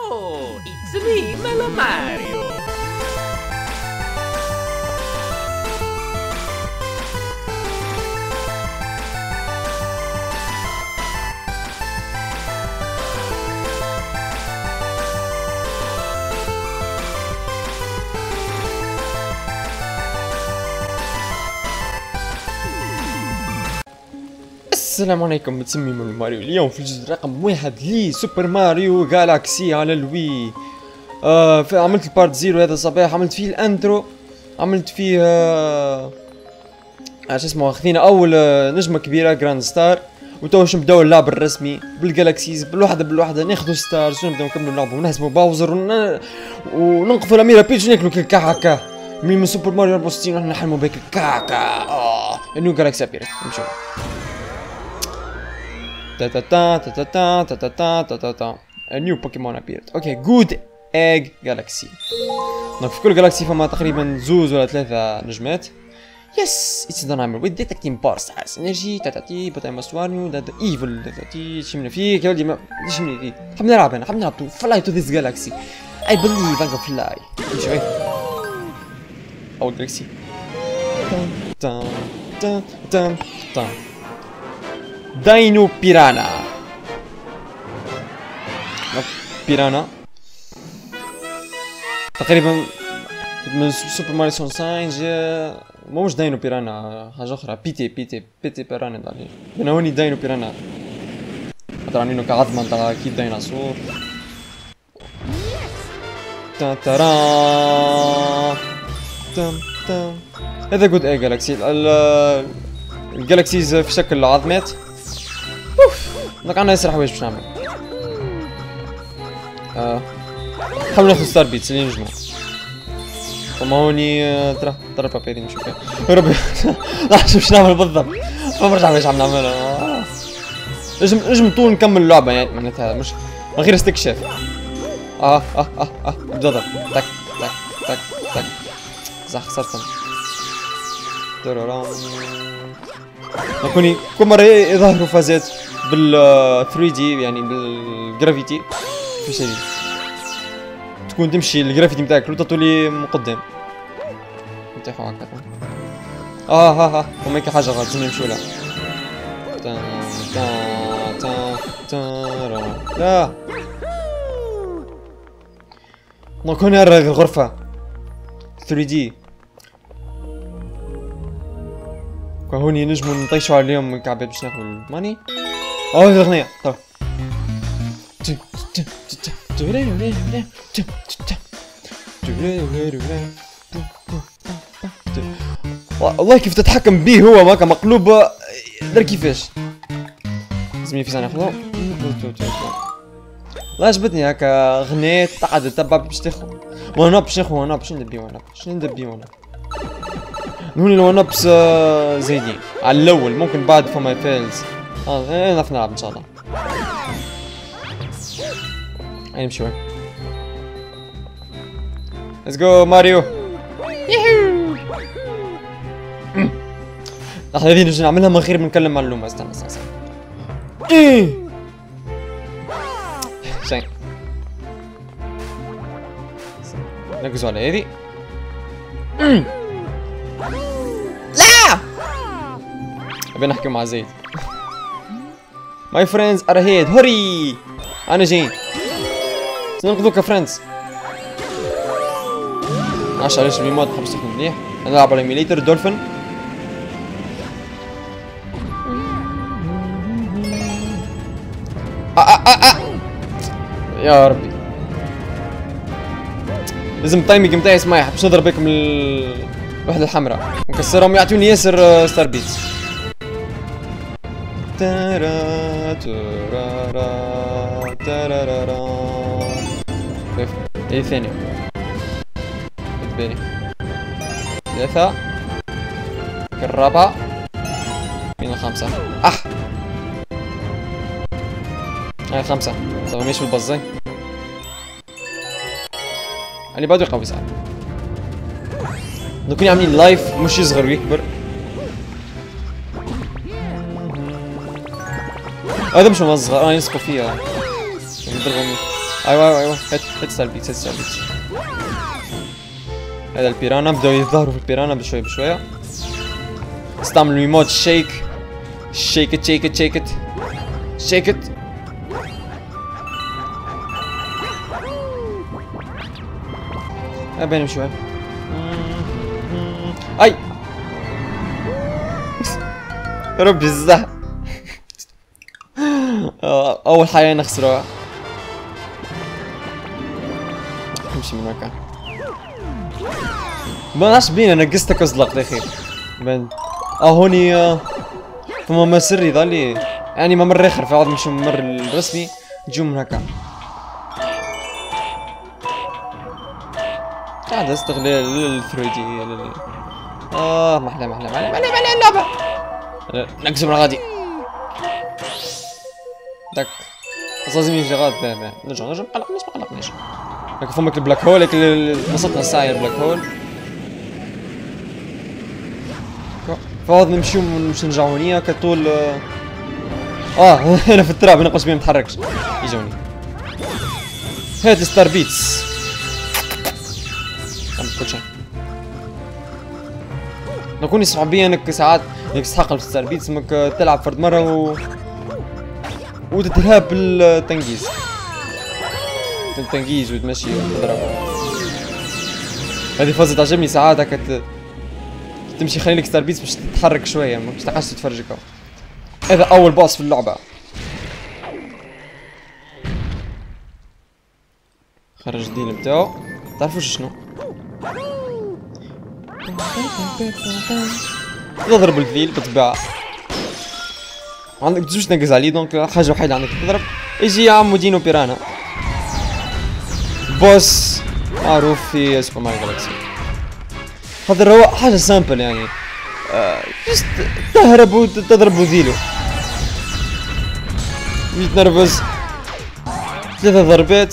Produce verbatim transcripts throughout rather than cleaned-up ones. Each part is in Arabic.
Oh, it's me, Mellow Mario. السلام عليكم، متسمي من ماريو. اليوم في الجزء رقم واحد لي سوبر ماريو جالاكسي على الوي. آه عملت البارت زيرو هذا الصباح، عملت فيه الانترو، عملت فيه آه شو اسمه، خذينا اول آه نجمه كبيره جراند ستار، وتو باش نبداو اللعب الرسمي بالجالاكسيز بالوحده بالوحده، ناخذوا ستارز ونبداو نكملوا اللعبه ونهزموا باوزر ون... وننقذوا الاميره بيتش وناكلوا كيكاكا من سوبر ماريو أربعة وستين ونحن نحلموا بك كاكا. اه النيو جالاكسي ابيرت. نمشيو تا تا تا تا تا تا تا تا تا تا تا. A new Pokemon appeared. اوكي جود ايج جالاكسي. دونك في كل جالاكسي فما تقريبا زوز ولا ثلاثة نجمات. يس اتس ذا نايمر ويز ديتكتين بارس اس انرجي تا تا تي بوتاي ماستوانيو دا ايفل تا تي شمنا فيك يا ولدي ما شمني فيك. حاب نلعب انا حاب نلعب تو فلاي تو ذيس جالاكسي. اي بليف ان فلاي. نمشيو اول جالاكسي. تا تا تا تا داينو بيرانا. بيرانا تقريبا من سوبر ماريو سونساين جا مش داينو بيرانا، حاجة أخرى. بيتي بيتي بيتي بيرانا دالي من هوني داينو بيرانا خاطر عاملينو كعظمة نتاع كي ديناصور. تا تارا تم تم. هذا جود اي جالاكسي. الجالاكسيز في شكل عظمات. اوف دونك عندنا ياسر حوايج باش نعمل. آه. نحاول ناخذ ستار بيتس اللي نجمو. فما هوني ترى ترى بابيري نشوف يا ربي. لا شوف باش نعمل بالضبط، ما برجع باش عم نعملها. نجم نجم طول نكمل اللعبة يعني معناتها مش من غير استكشاف. اه اه اه اه بالضبط. تك تك تك تك. صح خسرت. ترارام. نكوني كل مرة يظهروا فازات بال ثري دي يعني بالجرافيتي. كيفاش هادي تكون تمشي الجرافيتي نتاعك لو تطولي من قدام نطيحو هكا. اه ها ها فما كي حاجة غلط لازم نمشيو لها. تا تا تا تا لا دونك هنا الغرفة ثري دي. هوني نجمو نطيشو عليهم من كعبات باش ناخذ الماني. اه هذه الاغنية طب. والله كيف تتحكم به هو ماكا مقلوب دار كيفاش. لازم في ثانية ناخذو. والله عجبتني هكا غنيت قعدت تبع باش تاخذ وان اب باش ناخذ وان اب. شنو ندبي وان اب شنو ندبي وان اب. هوني الون ابس زايدين على الاول ممكن بعد فما فيلز. اه نعرف نلعب ان شاء الله. هاي نمشي وين. ليتس جو ماريو. يوهو لحظة هذي نجي نعملها من غير ما نكلم مع اللومة. استنى استنى استنى. ايه شين نركزوا على هذي. لا ابي نحكي مع زيد. ماي فريندز ار هيد هوري. انا جايين سننقذوك فريندز. عشرة علاش الميمات نحب نستخدم مليح. نلعب على ايميليتر دولفين. آه آه آه آه. يا ربي لازم التايمينج نتاعي يسمح باش نضرب بكم الوحدة الحمراء ونكسرهم يعطوني ياسر ستار بيتس. تارا تارا تارا. كيف؟ ايه الثاني؟ بالي ثلاثة الرابعة فين الخامسة؟ أح هاي خمسة. طب ماشي بالبزين اللي بعده يقوي ساعات. نكون عاملين لايف مش يصغر ويكبر. هذا مش مصغر انا يسقوا فيها. نضربهم ايوه ايوه ايوه هات هات ستاربيتس هات ستاربيتس. هذا البيرانا بداو يظهروا في البيرانا بشوي بشويه. استعملوا ايموت شيك شيك ات شيك ات شيك ات شيك ات. ابين شوي. اي ربي الزح. اول حاجه نخسروها. نمشي من مكان. ما نعرفش بينا نقصتك ازلق يا اخي. بان اه هوني آه فما مسر يظلي يعني ممر اخر في عاد مش ممر الرسمي تجو من هكا. قاعد استغلال للثريدي لل... اه محلى محلى محلى محلى محلى اللعبة. نقص من غادي. داك لازم يجي غاد باه باه نرجع نرجع ما قلقنيش ما قلقنيش. هاك فمك البلاك هول هاك قصتنا الساعة البلاك هول. فواض نمشيو نمشي نرجعو هنيا كطول. اه هنا في التراب نقص بيه متحركش يجوني. هات ستار بيتس. كل شيء نكون يصعب بيا انك ساعات انك تستحقل في ستار بيتس انك تلعب فرد مرة و وتترهب بالتنقيز. تنقيز وتمشي وتضرب. هذه فازة تعجبني ساعات هكا تمشي خليلك ستار بيتس باش تتحرك شوية مش تقعدش تتفرجك. هذا أول باص في اللعبة. خرج الديل بتاعو تعرفوش شنو؟ تضرب الذيل بالطبيعة. عندك تزوج تنقز عليه دونك حاجة وحيدة عندك تضرب. يجي يا عمو دينو بيرانا. بوس معروف في سوبر ماريو جالاكسي. هذا هو حاجة سامبل يعني. آه جست تهرب وتضرب ذيلو. يتنرفز. ثلاثة ضربات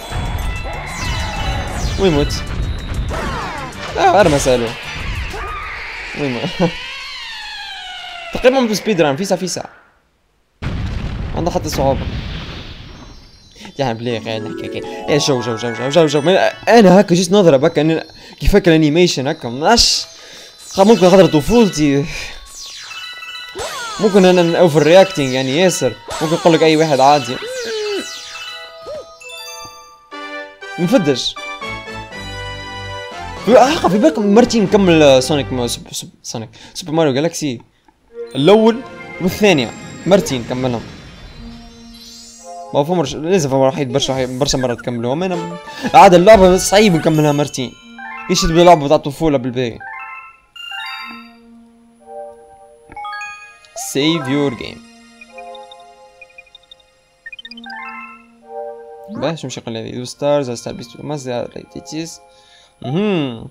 ويموت. اه غير مسألة. ويموت. تقريبا بسبيد ران فيسا فيسا. عنده حتى صعوبة. يعني بلي غير نحكي هكا. يا جو جو جو جو جو جو انا هكا جيت نضرب هكا كيف هكا الانيميشن هكا منعش. ممكن خاطر طفولتي. ممكن انا اوفر رياكتينج يعني ياسر. ممكن نقول لك اي واحد عادي. منفدش. حقا في بالك مرتي نكمل سونيك ما سوب سوب سونيك سوبر ماريو جالاكسي الاول والثانية مرتين نكملهم. ما فمرش لازم فما وحيد برشا برشا مرات تكملوهم. انا عاد اللعبة صعيب نكملها مرتين. كيش تبدا لعبة تاع الطفولة بالباهي. Save your game. باه شو مشي قال لي دو ستارز ستار بيست مازال ريتيتيز. اها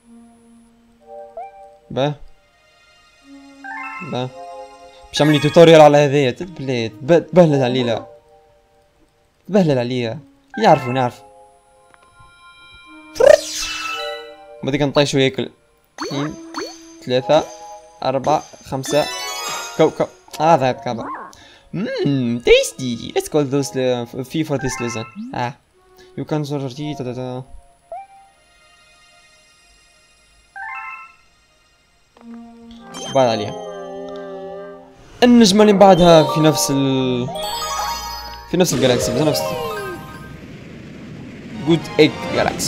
باه باه باش نعمل لي توتوريال على هذايا تبليت تبهلل عليه. لا تبهلل عليا يعرفوا نعرف. بعديك نطيش وياكل. اثنين ثلاثة أربعة خمسة كو كو هذا كذا. مم tasty. Let's call those uh, fee for this lesson. Ah, you can sort it. Da da. بعد عليها. النجمة اللي بعدها في نفس ال في نفس الجالاكسي بس نفس جود ايج جالاكسي.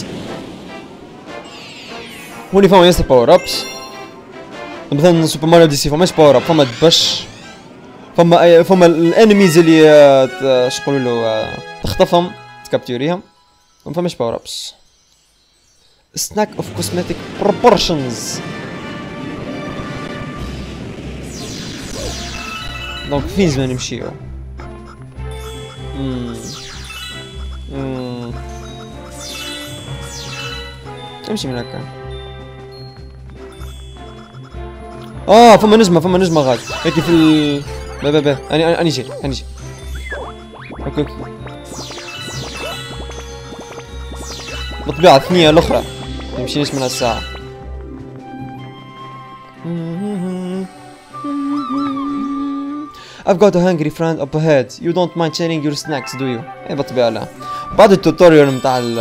هوني فما ياسر باور ابس. مثلا سوبر ماريو ديسي فماش باور اب فما دبش. فما فما الانميز اللي شقولوا له تخطفهم تكابتوريهم. وما فماش باور ابس. سناك اوف كوزمتيك بروبورشنز. دونك فين زمان نمشيو؟ اممم اممم نمشي من هكا. اه فما نجمة فما نجمة غاد هيك في ال با با با اني اني جي اني جي اوكي اوكي. بالطبيعة الثانية الأخرى نمشيش من هالساعة. I've got a hungry friend up ahead. You don't mind sharing your snacks, do you? إيه بالطبيعة لا. بعد التوتوريال نتاع ال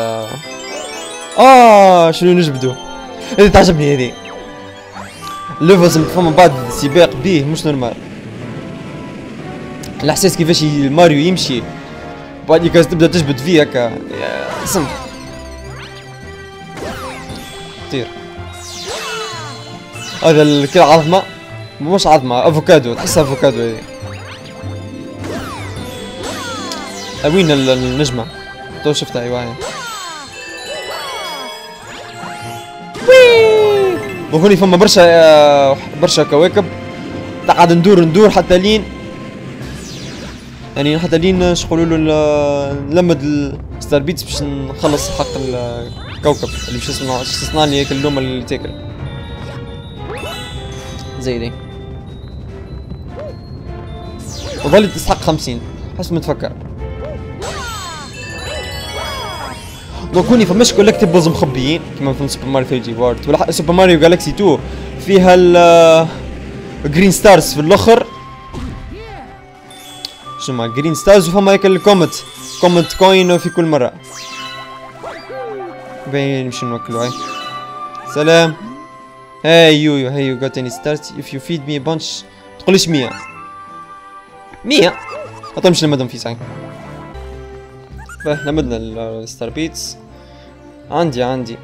اه شنو نجبدو. هذه تعجبني هذه. الليفلز فما بعد سباق بيه مش نورمال. الاحساس كيفاش ماريو يمشي بعد كاز تبدا تجبد فيه هكا سم طير. هذا الكل عظمه مش عظمه افوكادو تحسها افوكادو هذه. وين النجمه تو شفتها ايوا هي. وهوني فما برشا برشا كواكب قاعد ندور ندور حتى لين يعني حتى لين شقولوا له نلمد الستار بيتس باش نخلص حق الكوكب اللي باش يصنع تصنع لي هيك اللومه اللي تاكل زي دي. وظلت تستحق خمسين حسب ما تفكر. دونك هوني فماش كولكتيبلز مخبيين كيما في سوبر ماريو ثري دي وورد ولا سوبر ماريو جالكسي تو فيها ال جرين ستارز في الاخر. شنو جرين ستارز وفما هيك الكومت كومت كوين في كل مره. باين نمشي نوكلو هاي. سلام. هاي يو يو هاي يو جوت اني ستارز اف يو فيد مي بانش تقوليش مية مية حتى مش نمدهم في ساعه. باه لمدنا الستار بيتس. عندي عندي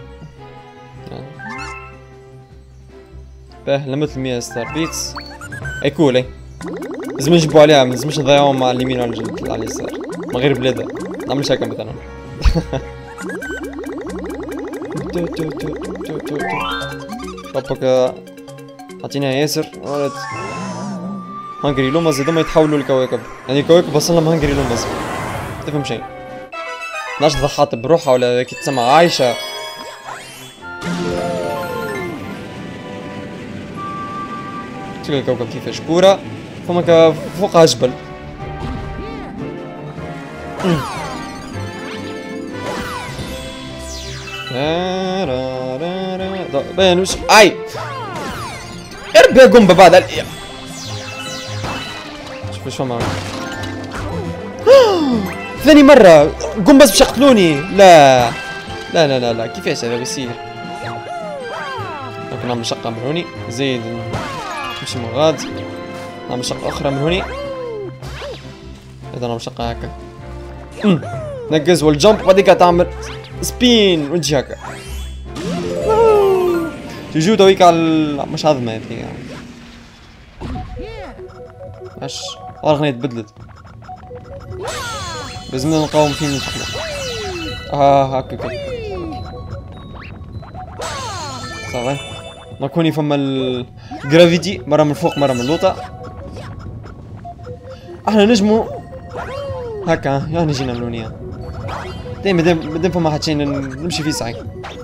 باه لمدت المية ستار بيتس. اي كول اي لازم نجبو عليها ملازمش نضيعوهم مع اليمين ولا على اليسار من غير بلادها نعملش هكا مثلا. ربك عطيناها ياسر ولد هانجري لومز هذوما يتحولوا لكواكب يعني الكواكب وصلنا من هانجري لومز تفهم شيء. ناش ضحات بروحها ولا كي تسمع عايشة. شوف الكوكب كيفاش كورة فما فوقها جبل. باين وش اي اربي قنبة بعد شوف شو معك. ثاني مرة قم بس باش يقتلوني. لا لا لا لا لا كيفاش هذا بيصير. ممكن نعمل شقة من هوني زيد نمشي من غاد نعمل شقة أخرى من هوني. هذا نعمل شقة هكا نقز والجمب بعديك تعمل سبين وتجي هكا. تجو تويك على مش عظمة هذي اش والله تبدلت لازمنا نقاوم فين نحنا. اه هكا هكا صافي. ماكوني فما الجرافيتي مرة من فوق مرة من اللوطة. احنا نجمو هكا يعني جينا ملونية دايما مادام مادام فما حد شي نمشي فيه ساعي.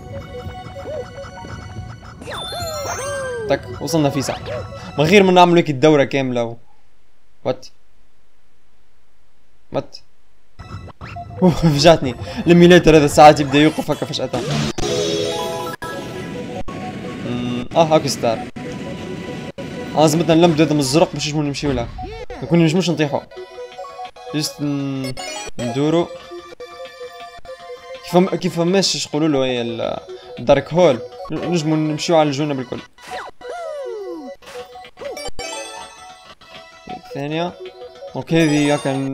تك وصلنا فيه ساعة من غير ما نعملو هيك الدورة كاملة و... وات وات فجأتني الميليتر هذا ساعات يبدا يوقف هكا فجأة. اه هاكي ستار. اه لازمتنا نلمدو هذا من الزرق باش نجمو نمشيو له نكون نجموش نطيحو جست ندورو كيف كيف ماش يقولولو هي الدارك هول نجمو نمشيو على الجونة بالكل. الثانية دونك هذي هاكا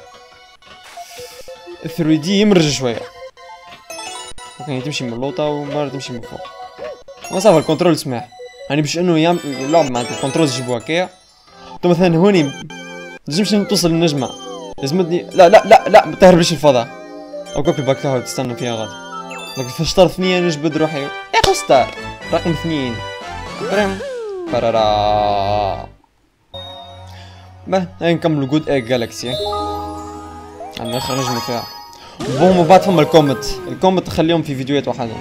ثري دي يمرج شوية ممكن تمشي من اللوطة ومرة تمشي من فوق. ما صافا الكونترول سماح يعني باش انه يعمل اللعب معناتها الكونترول يجيبو هكايا. تو مثلا هوني منجمش توصل للنجمة لازمتني لا لا لا لا ما تهربش الفضاء او كوبي باك تهرب تستنى فيها غادي. دونك في شطر ثنية نجبد روحي يا خو ستار رقم اثنين بريم برارا. باه هاي نكملو جود ايج جالكسي عندنا اخر نجمة فيها. بون من بعد فما الكومت الكومت خليهم في فيديوهات وحدهم.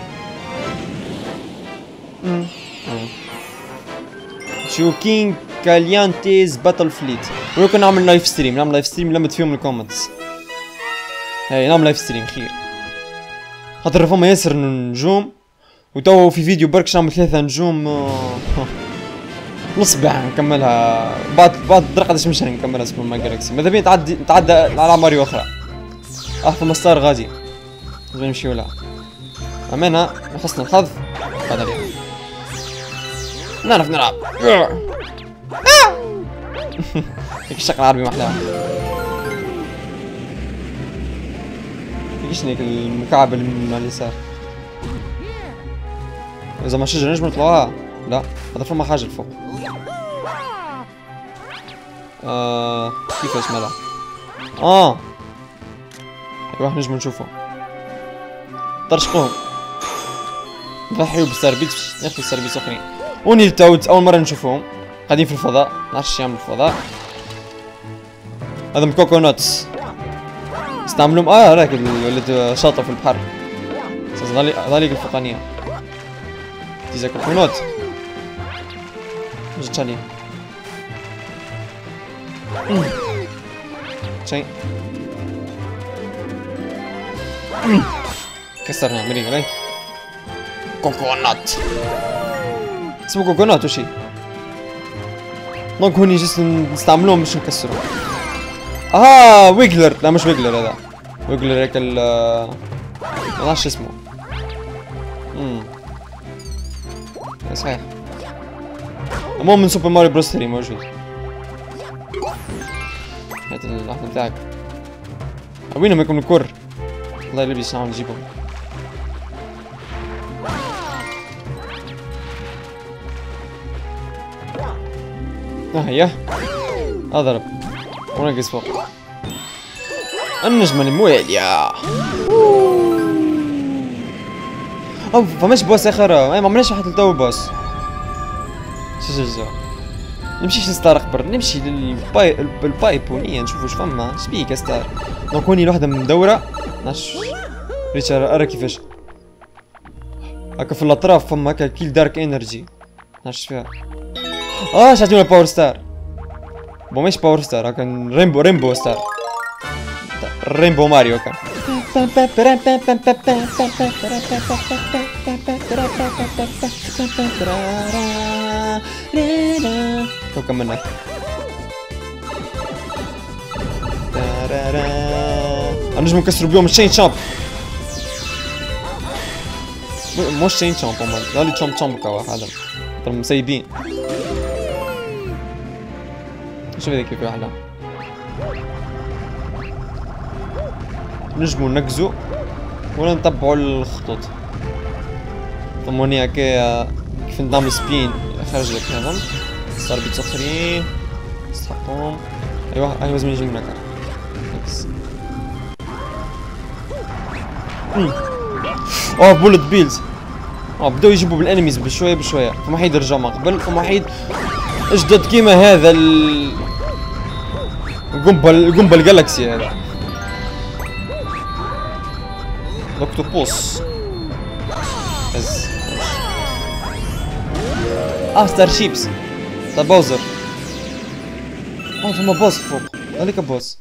شو كينج كاليانتيز باتل فليت ولكن نعمل لايف ستريم نعمل لايف ستريم نلمد فيهم الكومنتس. هاي نعمل لايف ستريم خير خاطر فما ياسر نجوم وتو في فيديو بركش نعمل ثلاثة نجوم نص باع نكملها بعد بعد درقة مش نكملها سوبر ماريو جالكسي ماذا بيا نتعدي نتعدى على ماريو اخرى. اه فما ستار غادي نبغي نمشيو لها امانه حسن الحظ هذا عليها نعرف نلعب هيك الشكل العربي محلاها هيك هيك المكعب اللي من اليسار اذا ما شجره نجم نطلعوها لا هذا فما حاجه لفوق آه كيفاش مالها اه ايوا نجم نشوفه طرشقوهم نضحيو بالسربيس ناخذ سربيس اخرين ونيل تاود اول مره نشوفهم قاعدين في الفضاء نعرفش ايش يعملوا في الفضاء هذا كوكوناتس استعملوهم اه هذاك اللي شاطئ في البحر ذلك الفوقانيه تيزا كوكونات جيت عليه شيء كسرنا مريق علي كوكونات اسمه كوكونات وشي دونك هوني جست نستعملوهم باش نكسروا اه ويجلر لا مش ويجلر هذا ويجلر هيك ال ما نعرفش اسمه امم صحيح المهم من سوبر ماريو بروس ثري موجود هات اللحظة بتاعك وينهم هيكم الكر الله يلبس نعمل نجيبهم ها هي اضرب ونقص فوق النجمة الموالية او فماش بوس اخر ما عملناش حتى لتو بوس شو شو شو نمشيش لستار اكبر نمشي للباي البايبونية نشوف واش فما شبيك يا ستار دونك هوني الوحدة مدورة ناش ريتش ارى كيفاش هكا في الاطراف فما هكا كيل دارك انرجي ناش فيها اه شعطيونا باور ستار بو مش باور ستار هكا ريمبو ريمبو ستار ريمبو ماريو هكا تو كملنا نجم نكسرو بيهم الشين شامب مش شين شامب هما غالي شامب شامب كوا هذا ترى مسيبين شوف هذيك كيف يحلى نجمو نقزو ولا نتبعو الخطوط ثم هوني هكايا كيف نعمل سبين خرج لك هذا صار بيت اخرين نسحقهم ايوا ايوا لازم يجي من هكا اوه بولت بيلز اه بداو يجيبوا بالانميز بشويه بشويه فما حيد رجع ما قبل فما حيد اجدد كيما هذا ال قنبل قنبل جالكسي هذا اوكتوبوس بس اه ستار شيبس تاع باوزر اه فما بوس فوق هذيك بوس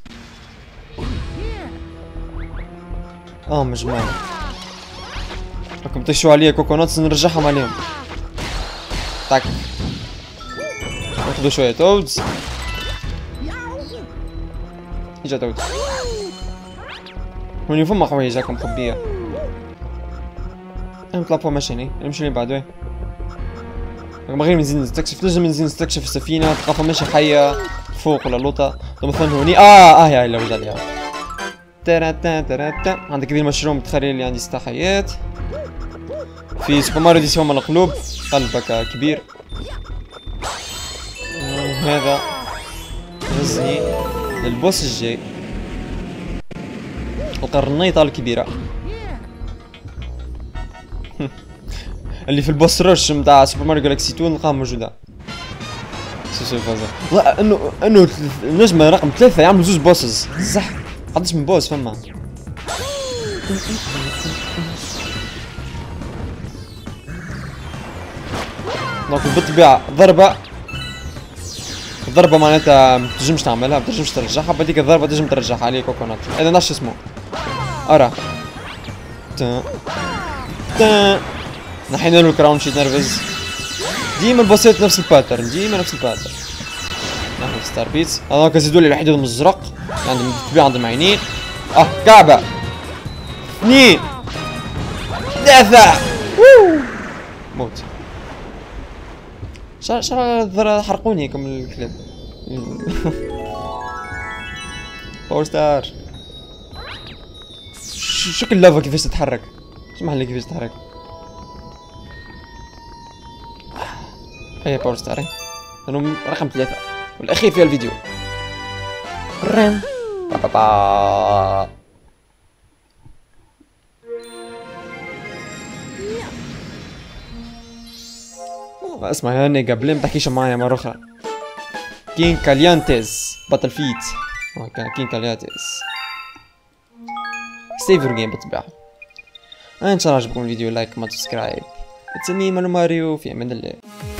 اه مجموعة راكم تشوا عليا كوكوناتس نرجعهم عليهم تاك ناخذوا شوية تودز اجا تودز هوني فما حوايج هاكا مخبية نطلع فوق ماشيني نمشي اللي بعده ما غير نزيد نستكشف نجم نزيد نستكشف السفينة تلقى فما ماشي حية فوق ولا لوطة مثلا هوني اه اه هي اللي وجد عليها ترا تا ترا تا عندك ذي المشروم تخلي اللي عندي ست حيات في سوبر ماريو دي فما القلوب قلبك كبير هذا غزي للبوس الجاي القرنيطة الكبيرة اللي في البوس روش نتاع سوبر ماريو جالاكسي اثنين نلقاها موجودة شو شو فازا لا انه انه النجمة رقم ثلاثة يعملوا زوج بوسز صح قداش من بوس فما دونك بالطبيعة ضربة الضربة معناتها ما تنجمش تعملها ما تنجمش ترجعها بديك الضربة تنجم ترجعها عليه كوكونات هذا نفس اسمه ارى تا تا نحينا له الكراون شيت نرفز ديما البوسات نفس الباترن ديما نفس الباترن ناخذ ستار بيتس هذاك زيدوا لي الوحيد المزرق عندهم بالطبيعة عندهم عينين اه كعبة اثنين ثلاثة موت. شحال شحال حرقوني كم الكلاب. باور ستار. شكل اللافا كيفاش تتحرك، اسمح لي كيفاش تتحرك. هيا باور ستار رقم ثلاثة والاخير في الفيديو. رن با با با. اسمع يا نيجا بلا ما تحكيش معايا مرة أخرى. كين كاليانتيز باتل فيت. كين كاليانتيز سيفر جيم بالطبيعة. ان شاء الله عجبكم الفيديو، لايك كومنت سبسكرايب. اتس مي مانو ماريو، في امان الله.